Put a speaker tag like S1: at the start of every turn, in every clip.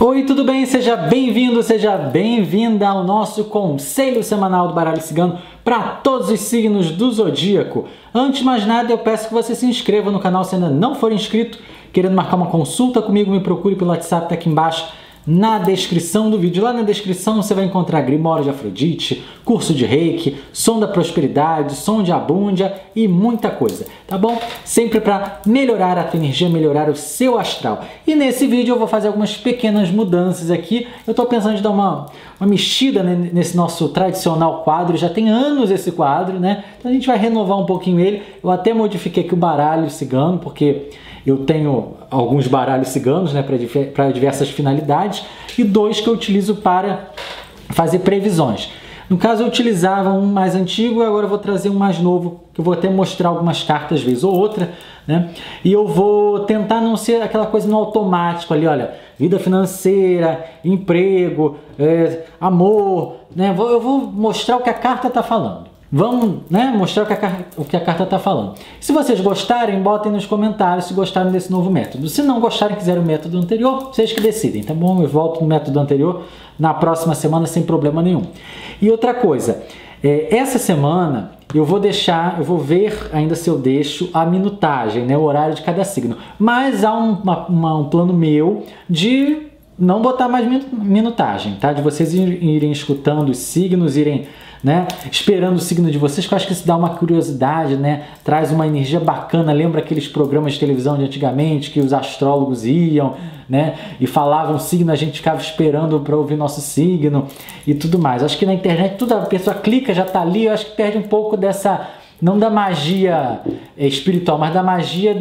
S1: Oi, tudo bem? Seja bem-vindo, seja bem-vinda ao nosso conselho semanal do baralho cigano para todos os signos do zodíaco. Antes de mais nada, eu peço que você se inscreva no canal se ainda não for inscrito. Querendo marcar uma consulta comigo, me procure pelo WhatsApp, tá aqui embaixo na descrição do vídeo. Lá na descrição você vai encontrar Grimório de Afrodite, curso de Reiki, som da prosperidade, som de abúndia e muita coisa, tá bom? Sempre para melhorar a tua energia, melhorar o seu astral. E nesse vídeo eu vou fazer algumas pequenas mudanças aqui. Eu tô pensando em dar uma mexida nesse nosso tradicional quadro. Já tem anos esse quadro, né? Então a gente vai renovar um pouquinho ele. Eu até modifiquei aqui o baralho cigano, porque eu tenho alguns baralhos ciganos, né, para diversas finalidades, e dois que eu utilizo para fazer previsões. No caso, eu utilizava um mais antigo, agora eu vou trazer um mais novo, que eu vou até mostrar algumas cartas, vez ou outra, né? E eu vou tentar não ser aquela coisa no automático ali, olha, vida financeira, emprego, amor, né? Eu vou mostrar o que a carta está falando. Vamos, né, mostrar o que a carta está falando. Se vocês gostarem, botem nos comentários se gostaram desse novo método. Se não gostarem, quiserem o método anterior, vocês que decidem, tá bom? Eu volto no método anterior na próxima semana sem problema nenhum. E outra coisa, essa semana eu vou ver ainda se eu deixo a minutagem, né, o horário de cada signo. Mas há um plano meu de não botar mais minutagem, tá? De vocês irem escutando os signos, irem, né, esperando o signo de vocês, que eu acho que isso dá uma curiosidade, né, traz uma energia bacana. Lembra aqueles programas de televisão de antigamente que os astrólogos iam, né, e falavam o signo, a gente ficava esperando para ouvir nosso signo e tudo mais. Acho que na internet tudo, a pessoa clica, já tá ali. Eu acho que perde um pouco dessa, não da magia espiritual, mas da magia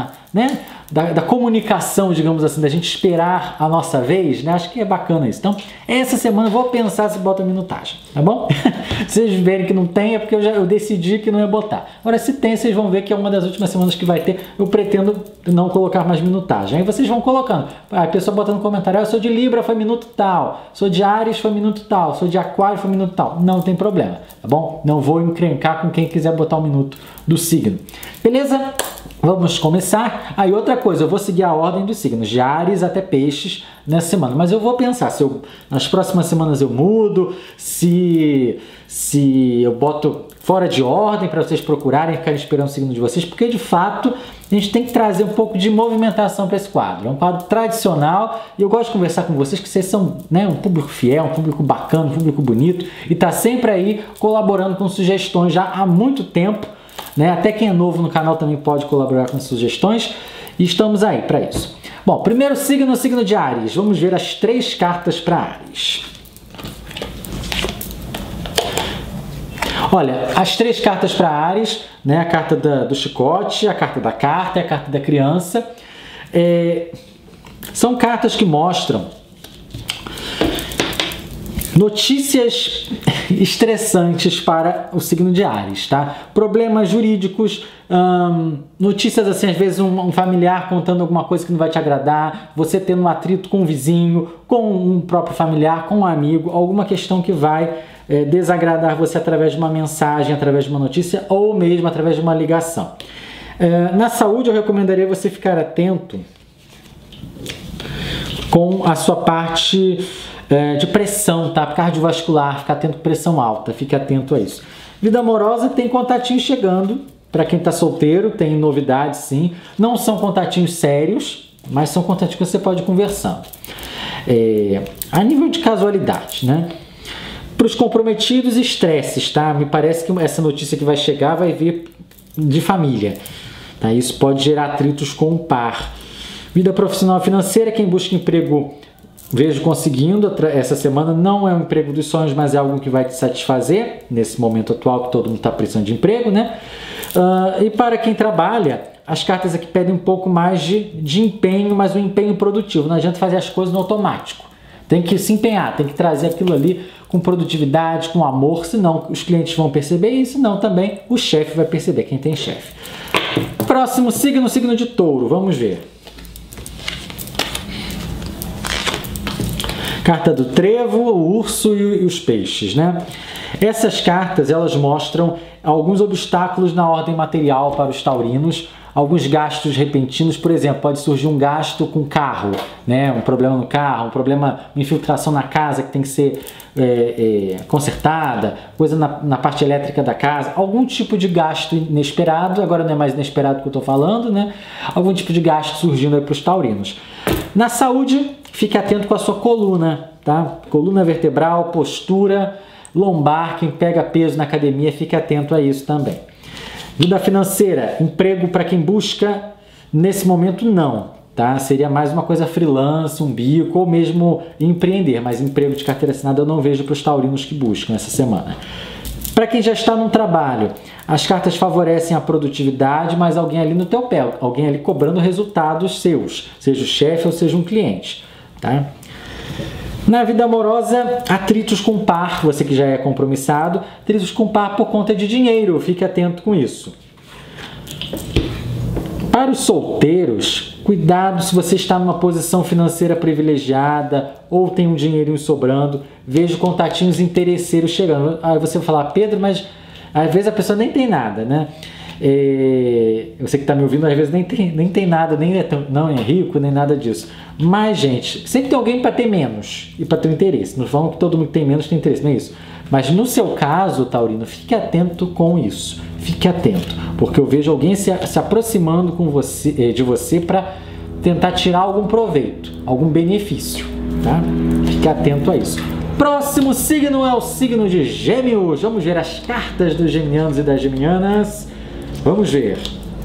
S1: da comunicação, digamos assim, da gente esperar a nossa vez, né? Acho que é bacana isso. Então, essa semana eu vou pensar se bota minutagem, tá bom? Se vocês verem que não tem, é porque eu decidi que não ia botar. Agora, se tem, vocês vão ver que é uma das últimas semanas que vai ter. Eu pretendo não colocar mais minutagem. Aí vocês vão colocando. A pessoa bota no comentário, eu sou de Libra, foi minuto tal. Sou de Áries, foi minuto tal. Sou de Aquário, foi minuto tal. Não tem problema, tá bom? Não vou encrencar com quem quiser botar um minuto do signo. Beleza? Vamos começar. Aí outra coisa, eu vou seguir a ordem dos signos, de Áries até Peixes nessa semana. Mas eu vou pensar se nas próximas semanas eu mudo, se eu boto fora de ordem para vocês procurarem, ficarem esperando o signo de vocês, porque de fato a gente tem que trazer um pouco de movimentação para esse quadro. É um quadro tradicional e eu gosto de conversar com vocês, que vocês são, né, um público fiel, um público bacana, um público bonito e está sempre aí colaborando com sugestões já há muito tempo. Né? Até quem é novo no canal também pode colaborar com sugestões e estamos aí para isso. Bom, primeiro signo, o signo de Áries. Vamos ver as 3 cartas para Áries. Olha, as 3 cartas para Áries, né? A carta do chicote, a carta da carta e a carta da criança. São cartas que mostram notícias estressantes para o signo de Áries, tá? Problemas jurídicos, notícias assim, às vezes um familiar contando alguma coisa que não vai te agradar, você tendo um atrito com um vizinho, com um próprio familiar, com um amigo, alguma questão que vai desagradar você através de uma mensagem, através de uma notícia ou mesmo através de uma ligação. Na saúde, eu recomendaria você ficar atento com a sua parte de pressão, tá? Cardiovascular, ficar atento com pressão alta, fique atento a isso. Vida amorosa, tem contatinhos chegando, para quem está solteiro, tem novidades sim, não são contatinhos sérios, mas são contatinhos que você pode conversar. A nível de casualidade, né? Para os comprometidos, estresses, tá? Me parece que essa notícia que vai chegar vai vir de família, tá? Isso pode gerar atritos com o par. Vida profissional e financeira, quem busca emprego, vejo conseguindo. Essa semana não é um emprego dos sonhos, mas é algo que vai te satisfazer nesse momento atual que todo mundo está precisando de emprego, né? E para quem trabalha, as cartas aqui pedem um pouco mais de empenho, mas um empenho produtivo. Não adianta fazer as coisas no automático. Tem que se empenhar, tem que trazer aquilo ali com produtividade, com amor, senão os clientes vão perceber e senão também o chefe vai perceber, quem tem chefe. Próximo signo, signo de Touro. Vamos ver. Carta do trevo, o urso e os peixes, né? Essas cartas, elas mostram alguns obstáculos na ordem material para os taurinos, alguns gastos repentinos. Por exemplo, pode surgir um gasto com carro, né? Um problema no carro, uma infiltração na casa que tem que ser consertada, coisa na parte elétrica da casa, algum tipo de gasto inesperado. Agora não é mais inesperado que eu estou falando, né? Algum tipo de gasto surgindo aí para os taurinos. Na saúde, fique atento com a sua coluna, tá? Coluna vertebral, postura, lombar, quem pega peso na academia, fique atento a isso também. Vida financeira, emprego para quem busca, nesse momento não, tá? Seria mais uma coisa freelance, um bico, ou mesmo empreender, mas emprego de carteira assinada eu não vejo para os taurinos que buscam essa semana. Para quem já está num trabalho, as cartas favorecem a produtividade, mas alguém ali no teu pé, alguém ali cobrando resultados seus, seja o chefe ou seja um cliente, tá? Na vida amorosa, atritos com par, você que já é compromissado, atritos com par por conta de dinheiro, fique atento com isso. Para os solteiros, cuidado se você está numa posição financeira privilegiada ou tem um dinheirinho sobrando, vejo contatinhos interesseiros chegando. Aí você vai falar, Pedro, mas às vezes a pessoa nem tem nada, né? Você que está me ouvindo, às vezes nem tem nada, não é rico, nem nada disso. Mas, gente, sempre tem alguém para ter menos e para ter interesse. Não falam que todo mundo que tem menos tem interesse, não é isso? Mas no seu caso, taurino, fique atento com isso. Fique atento, porque eu vejo alguém se aproximando de você para tentar tirar algum proveito, algum benefício, tá? Fique atento a isso. Próximo signo é o signo de Gêmeos. Vamos ver as cartas dos geminianos e das geminianas. Vamos ver.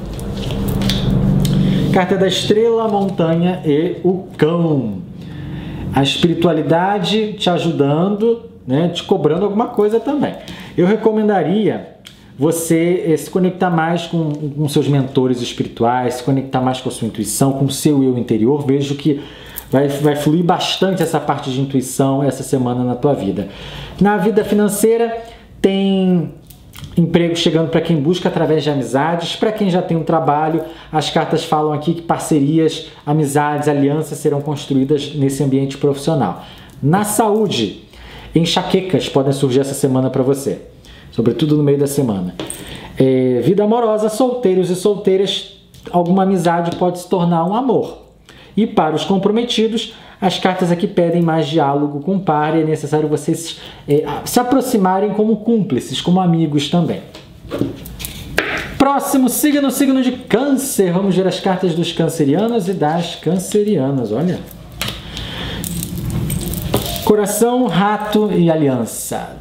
S1: Carta da estrela, a montanha e o cão. A espiritualidade te ajudando, né, te cobrando alguma coisa também. Eu recomendaria você se conectar mais com seus mentores espirituais, se conectar mais com a sua intuição, com o seu eu interior. Vejo que vai fluir bastante essa parte de intuição essa semana na tua vida. Na vida financeira, tem emprego chegando para quem busca através de amizades. Para quem já tem um trabalho, as cartas falam aqui que parcerias, amizades, alianças serão construídas nesse ambiente profissional. Na saúde, enxaquecas podem surgir essa semana para você, sobretudo no meio da semana. Vida amorosa, solteiros e solteiras, alguma amizade pode se tornar um amor. E para os comprometidos, as cartas aqui pedem mais diálogo com o par e é necessário vocês se aproximarem como cúmplices, como amigos também. Próximo signo, signo de Câncer. Vamos ver as cartas dos cancerianos e das cancerianas. Olha. Coração, rato e aliança.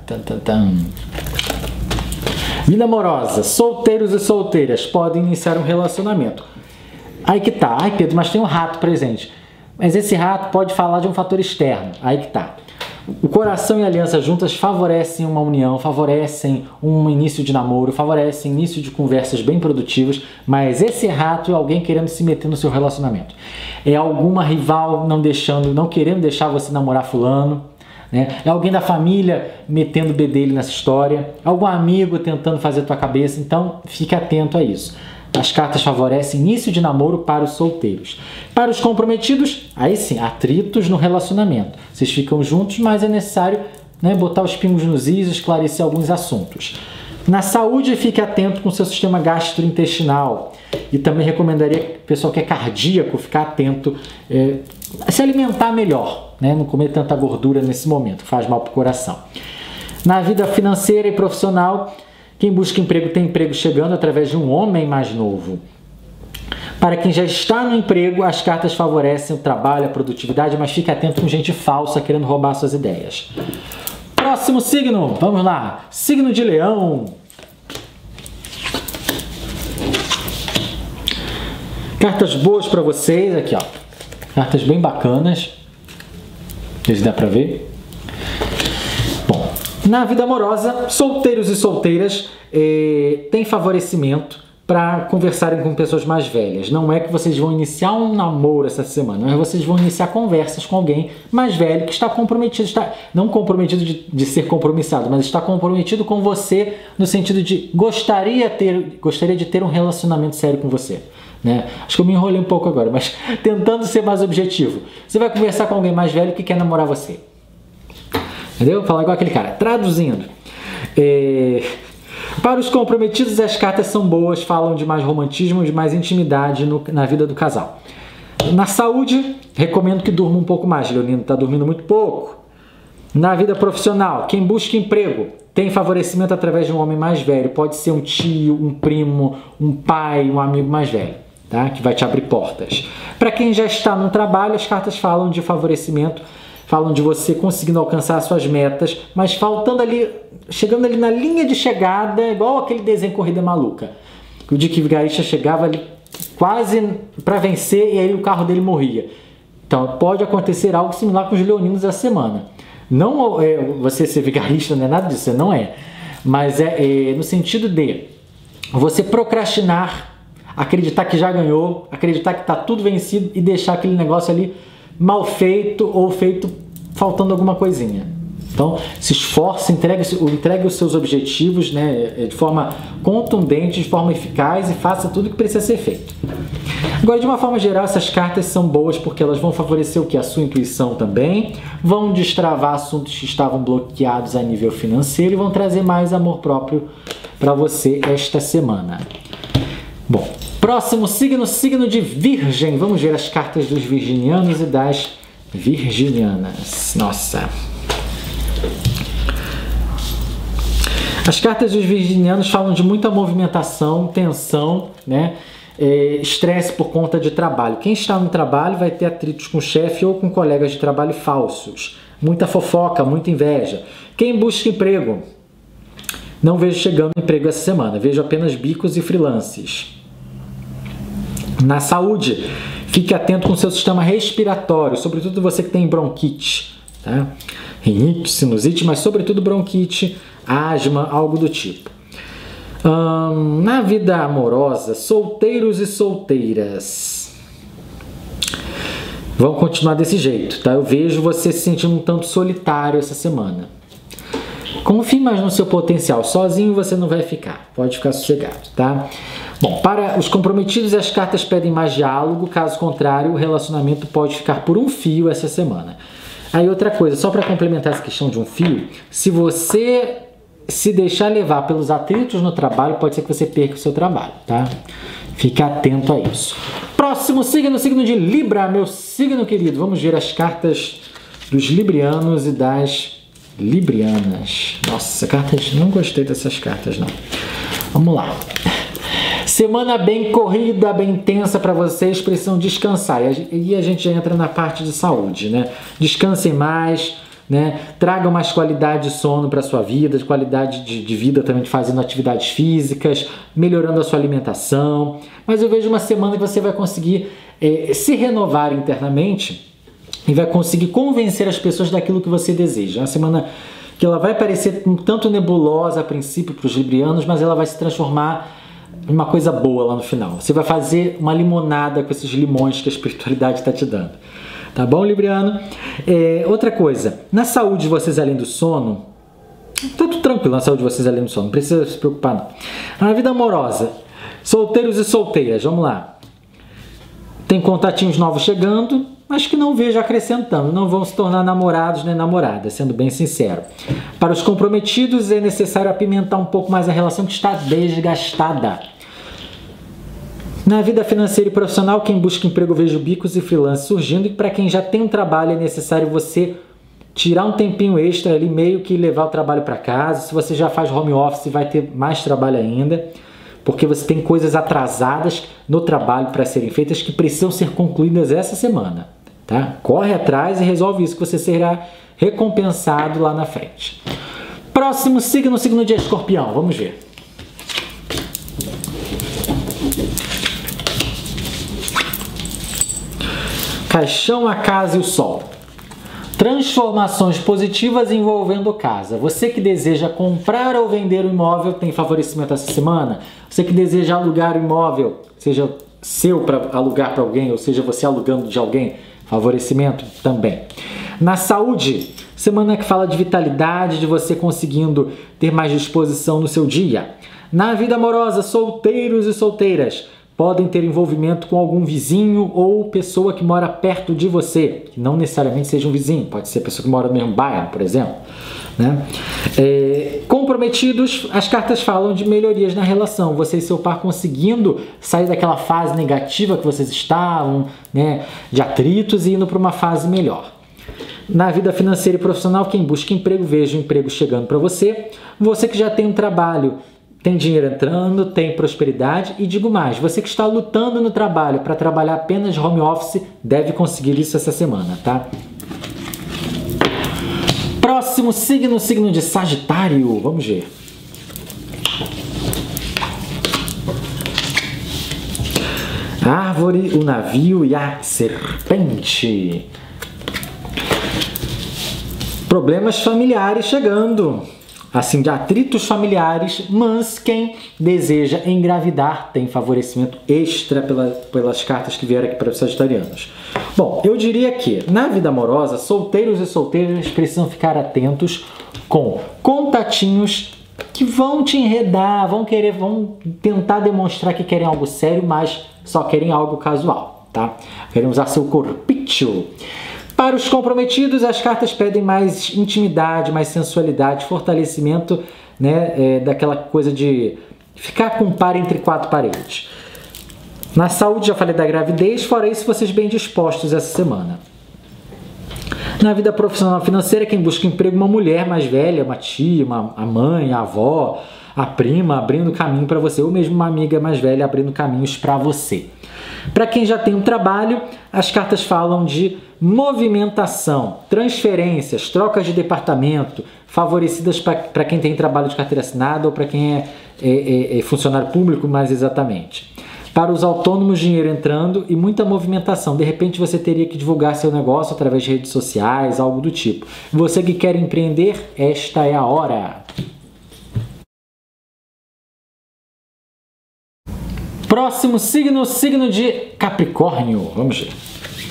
S1: Vida amorosa. Solteiros e solteiras podem iniciar um relacionamento. Aí que tá. Ai, Pedro, mas tem um rato presente. Mas esse rato pode falar de um fator externo. Aí que tá. O coração e a aliança juntas favorecem uma união, favorecem um início de namoro, favorecem início de conversas bem produtivas, mas esse rato é alguém querendo se meter no seu relacionamento. É alguma rival não querendo deixar você namorar fulano, né? É alguém da família metendo o bedelho nessa história, algum amigo tentando fazer a tua cabeça, então fique atento a isso. As cartas favorecem início de namoro para os solteiros. Para os comprometidos, aí sim, atritos no relacionamento. Vocês ficam juntos, mas é necessário, né, botar os pingos nos is, esclarecer alguns assuntos. Na saúde, fique atento com o seu sistema gastrointestinal. E também recomendaria, pessoal que é cardíaco, ficar atento, se alimentar melhor, né? Não comer tanta gordura nesse momento, faz mal para o coração. Na vida financeira e profissional, quem busca emprego tem emprego chegando através de um homem mais novo. Para quem já está no emprego, as cartas favorecem o trabalho, a produtividade, mas fique atento com gente falsa querendo roubar suas ideias. Próximo signo, vamos lá. Signo de Leão. Cartas boas para vocês, aqui ó. Cartas bem bacanas. Não sei se dá para ver. Bom, na vida amorosa, solteiros e solteiras têm favorecimento para conversarem com pessoas mais velhas. Não é que vocês vão iniciar um namoro essa semana, mas vocês vão iniciar conversas com alguém mais velho que está comprometido, não comprometido de ser compromissado, mas está comprometido com você no sentido de gostaria de ter um relacionamento sério com você. Né? Acho que eu me enrolei um pouco agora, mas tentando ser mais objetivo. Você vai conversar com alguém mais velho que quer namorar você. Entendeu? Falar igual aquele cara. Traduzindo. Para os comprometidos, as cartas são boas, falam de mais romantismo, de mais intimidade na vida do casal. Na saúde, recomendo que durma um pouco mais. Leonino está dormindo muito pouco. Na vida profissional, quem busca emprego tem favorecimento através de um homem mais velho. Pode ser um tio, um primo, um pai, um amigo mais velho, tá? Que vai te abrir portas. Para quem já está no trabalho, as cartas falam de favorecimento, falam de você conseguindo alcançar suas metas, mas faltando ali, chegando ali na linha de chegada, igual aquele desenho Corrida Maluca. O Dick Vigarista chegava ali quase para vencer e aí o carro dele morria. Então pode acontecer algo similar com os leoninos essa semana. Não é você ser vigarista, não é nada disso, você não é. Mas é no sentido de você procrastinar, acreditar que já ganhou, acreditar que está tudo vencido e deixar aquele negócio ali mal feito ou feito faltando alguma coisinha. Então, se esforce, entregue os seus objetivos, né, de forma contundente, de forma eficaz e faça tudo o que precisa ser feito. Agora, de uma forma geral, essas cartas são boas porque elas vão favorecer o que? A sua intuição também, vão destravar assuntos que estavam bloqueados a nível financeiro e vão trazer mais amor próprio para você esta semana. Bom, próximo signo, signo de Virgem. Vamos ver as cartas dos virginianos e das virginianas. Nossa! As cartas dos virginianos falam de muita movimentação, tensão, né? Estresse por conta de trabalho. Quem está no trabalho vai ter atritos com o chefe ou com colegas de trabalho falsos. Muita fofoca, muita inveja. Quem busca emprego, não vejo chegando emprego essa semana. Vejo apenas bicos e freelances. Na saúde, fique atento com o seu sistema respiratório, sobretudo você que tem bronquite, tá? Rinite, sinusite, mas sobretudo bronquite, asma, algo do tipo. Na vida amorosa, solteiros e solteiras vão continuar desse jeito, tá? Eu vejo você se sentindo um tanto solitário essa semana. Confie mais no seu potencial, sozinho você não vai ficar, pode ficar sossegado, tá? Bom, para os comprometidos, as cartas pedem mais diálogo, caso contrário, o relacionamento pode ficar por um fio essa semana. Aí outra coisa, só para complementar essa questão de um fio, se você se deixar levar pelos atritos no trabalho, pode ser que você perca o seu trabalho, tá? Fique atento a isso. Próximo signo, signo de Libra, meu signo querido. Vamos ver as cartas dos librianos e das librianas. Nossa, cartas, não gostei dessas cartas, não. Vamos lá. Semana bem corrida, bem tensa para vocês, precisam descansar. E a gente já entra na parte de saúde, né? Descansem mais, né? Tragam mais qualidade de sono para a sua vida, de qualidade de vida também, fazendo atividades físicas, melhorando a sua alimentação. Mas eu vejo uma semana que você vai conseguir se renovar internamente e vai conseguir convencer as pessoas daquilo que você deseja. É uma semana que ela vai parecer um tanto nebulosa a princípio para os librianos, mas ela vai se transformar em uma coisa boa lá no final. Você vai fazer uma limonada com esses limões que a espiritualidade está te dando. Tá bom, libriano? Outra coisa, na saúde de vocês além do sono, tá tudo tranquilo na saúde de vocês além do sono, não precisa se preocupar não. Na vida amorosa, solteiros e solteiras, vamos lá. Tem contatinhos novos chegando, mas que não vejo acrescentando, não vão se tornar namorados nem namoradas, sendo bem sincero. Para os comprometidos é necessário apimentar um pouco mais a relação que está desgastada. Na vida financeira e profissional, quem busca emprego, vejo bicos e freelance surgindo, e para quem já tem um trabalho é necessário você tirar um tempinho extra ali, meio que levar o trabalho para casa. Se você já faz home office, vai ter mais trabalho ainda, porque você tem coisas atrasadas no trabalho para serem feitas que precisam ser concluídas essa semana. Tá? Corre atrás e resolve isso, que você será recompensado lá na frente. Próximo signo, signo de Escorpião. Vamos ver. Caixão, a casa e o sol. Transformações positivas envolvendo casa. Você que deseja comprar ou vender um imóvel tem favorecimento essa semana. Você que deseja alugar o imóvel, seja seu para alugar para alguém, ou seja você alugando de alguém, favorecimento também. Na saúde, semana que fala de vitalidade, de você conseguindo ter mais disposição no seu dia. Na vida amorosa, solteiros e solteiras, podem ter envolvimento com algum vizinho ou pessoa que mora perto de você, que não necessariamente seja um vizinho, pode ser pessoa que mora no mesmo bairro, por exemplo. Né? Comprometidos, as cartas falam de melhorias na relação, você e seu par conseguindo sair daquela fase negativa que vocês estavam, né, de atritos, e indo para uma fase melhor. Na vida financeira e profissional, quem busca emprego, veja o emprego chegando para você. Você que já tem um trabalho, tem dinheiro entrando, tem prosperidade, e digo mais, você que está lutando no trabalho para trabalhar apenas home office, deve conseguir isso essa semana, tá? Próximo signo, signo de Sagitário. Vamos ver. A árvore, o navio e a serpente. Problemas familiares chegando. Assim, de atritos familiares, mas quem deseja engravidar tem favorecimento extra pelas cartas que vieram aqui para os sagitarianos. Bom, eu diria que na vida amorosa, solteiros e solteiras precisam ficar atentos com contatinhos que vão te enredar, vão tentar demonstrar que querem algo sério, mas só querem algo casual, tá? Querem usar seu corpício. Para os comprometidos, as cartas pedem mais intimidade, mais sensualidade, fortalecimento, né, daquela coisa de ficar com um par entre quatro paredes. Na saúde, já falei da gravidez, fora isso, vocês bem dispostos essa semana. Na vida profissional financeira, quem busca emprego, uma mulher mais velha, uma tia, a mãe, a avó, a prima, abrindo caminho para você, ou mesmo uma amiga mais velha abrindo caminhos para você. Para quem já tem um trabalho, as cartas falam de movimentação, transferências, trocas de departamento, favorecidas para quem tem trabalho de carteira assinada ou para quem é funcionário público, mais exatamente. Para os autônomos, dinheiro entrando e muita movimentação. De repente você teria que divulgar seu negócio através de redes sociais, algo do tipo. Você que quer empreender, esta é a hora. Próximo signo, signo de Capricórnio. Vamos ver.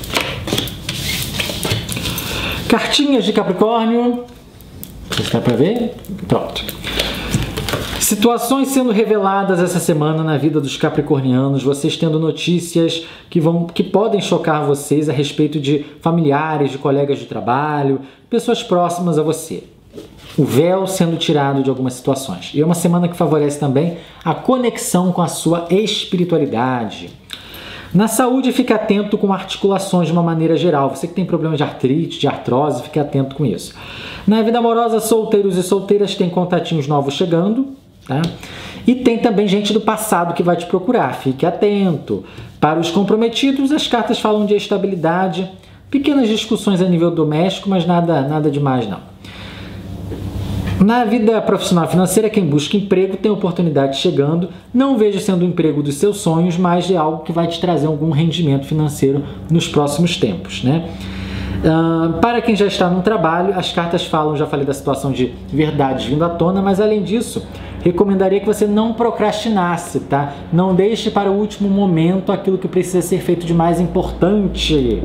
S1: Cartinhas de Capricórnio. Dá para ver? Pronto. Situações sendo reveladas essa semana na vida dos capricornianos, vocês tendo notícias que podem chocar vocês a respeito de familiares, de colegas de trabalho, pessoas próximas a você. O véu sendo tirado de algumas situações. E é uma semana que favorece também a conexão com a sua espiritualidade. Na saúde, fique atento com articulações de uma maneira geral. Você que tem problemas de artrite, de artrose, fique atento com isso. Na vida amorosa, solteiros e solteiras têm contatinhos novos chegando, tá? E tem também gente do passado que vai te procurar. Fique atento. Para os comprometidos, as cartas falam de estabilidade, pequenas discussões a nível doméstico, mas nada demais não. Na vida profissional financeira, quem busca emprego tem oportunidade chegando. Não vejo sendo o emprego dos seus sonhos, mas é algo que vai te trazer algum rendimento financeiro nos próximos tempos, né? Para quem já está no trabalho, as cartas falam, já falei da situação de verdades vindo à tona, mas além disso, recomendaria que você não procrastinasse, tá? Não deixe para o último momento aquilo que precisa ser feito de mais importante.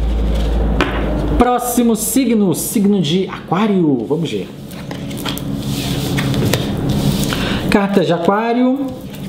S1: Próximo signo, signo de Aquário. Vamos ver. Cartas de Aquário.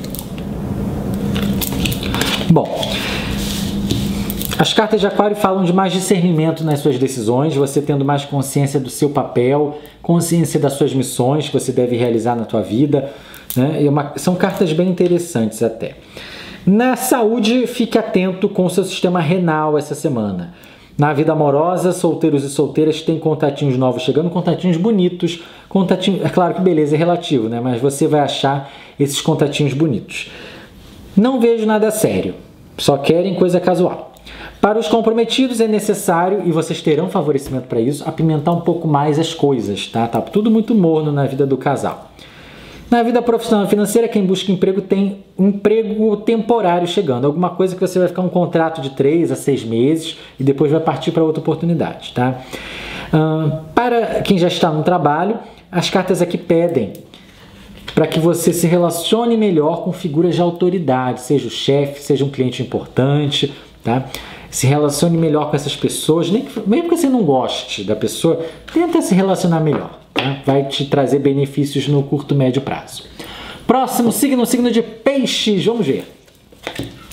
S1: Bom, as cartas de Aquário falam de mais discernimento nas suas decisões, você tendo mais consciência do seu papel, consciência das suas missões que você deve realizar na tua vida, né? São cartas bem interessantes até. Na saúde, fique atento com o seu sistema renal essa semana. Na vida amorosa, solteiros e solteiras têm contatinhos novos chegando, contatinhos bonitos. É claro que beleza é relativo, né? Mas você vai achar esses contatinhos bonitos. Não vejo nada sério, só querem coisa casual. Para os comprometidos é necessário, e vocês terão favorecimento para isso, apimentar um pouco mais as coisas, tá? Tá tudo muito morno na vida do casal. Na vida profissional e financeira, quem busca emprego tem um emprego temporário chegando. Alguma coisa que você vai ficar um contrato de 3 a 6 meses e depois vai partir para outra oportunidade, tá? Para quem já está no trabalho, as cartas aqui pedem para que você se relacione melhor com figuras de autoridade, seja o chefe, seja um cliente importante, tá? Se relacione melhor com essas pessoas, mesmo que você não goste da pessoa, tenta se relacionar melhor. Vai te trazer benefícios no curto, médio prazo. Próximo signo, signo de Peixes. Vamos ver.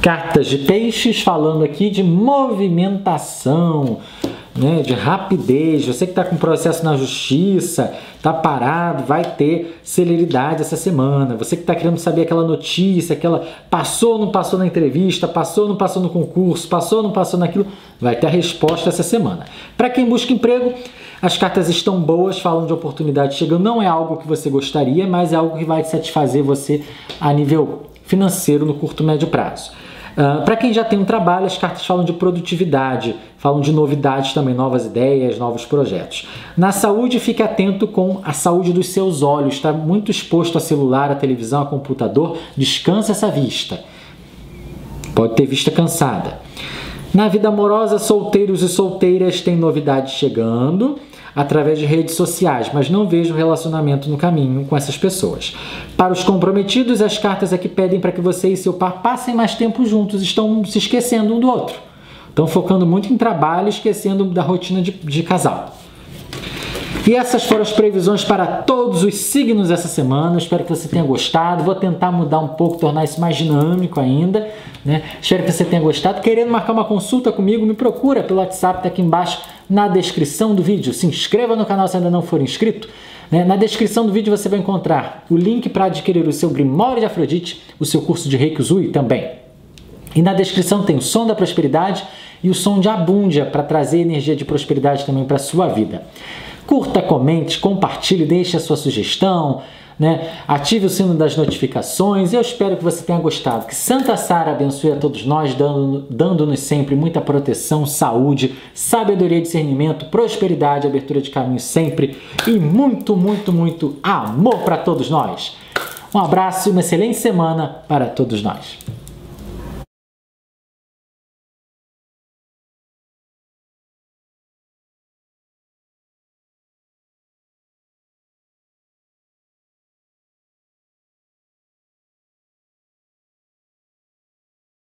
S1: Cartas de Peixes falando aqui de movimentação, né, de rapidez. Você que está com processo na justiça, está parado, vai ter celeridade essa semana. Você que está querendo saber aquela notícia, aquela passou ou não passou na entrevista, passou ou não passou no concurso, passou ou não passou naquilo, vai ter a resposta essa semana. Para quem busca emprego, as cartas estão boas, falam de oportunidade chegando. Não é algo que você gostaria, mas é algo que vai satisfazer você a nível financeiro no curto e médio prazo. Para quem já tem um trabalho, as cartas falam de produtividade, falam de novidades também, novas ideias, novos projetos. Na saúde, fique atento com a saúde dos seus olhos. Está muito exposto a celular, a televisão, a computador. Descansa essa vista. Pode ter vista cansada. Na vida amorosa, solteiros e solteiras têm novidades chegando através de redes sociais, mas não vejo relacionamento no caminho com essas pessoas. Para os comprometidos, as cartas aqui pedem para que você e seu par passem mais tempo juntos, estão se esquecendo um do outro. Estão focando muito em trabalho, esquecendo da rotina de casal. E essas foram as previsões para todos os signos essa semana. Eu espero que você tenha gostado. Vou tentar mudar um pouco, tornar isso mais dinâmico ainda, né? Espero que você tenha gostado. Querendo marcar uma consulta comigo, me procura pelo WhatsApp, tá aqui embaixo na descrição do vídeo. Se inscreva no canal se ainda não for inscrito. Na descrição do vídeo você vai encontrar o link para adquirir o seu Grimório de Afrodite, o seu curso de Reiki Usui também. E na descrição tem o som da prosperidade e o som de Abundia para trazer energia de prosperidade também para a sua vida. Curta, comente, compartilhe, deixe a sua sugestão, né? Ative o sino das notificações. Eu espero que você tenha gostado. Que Santa Sara abençoe a todos nós, dando-nos sempre muita proteção, saúde, sabedoria, discernimento, prosperidade, abertura de caminho sempre e muito, muito, muito amor para todos nós. Um abraço e uma excelente semana para todos nós.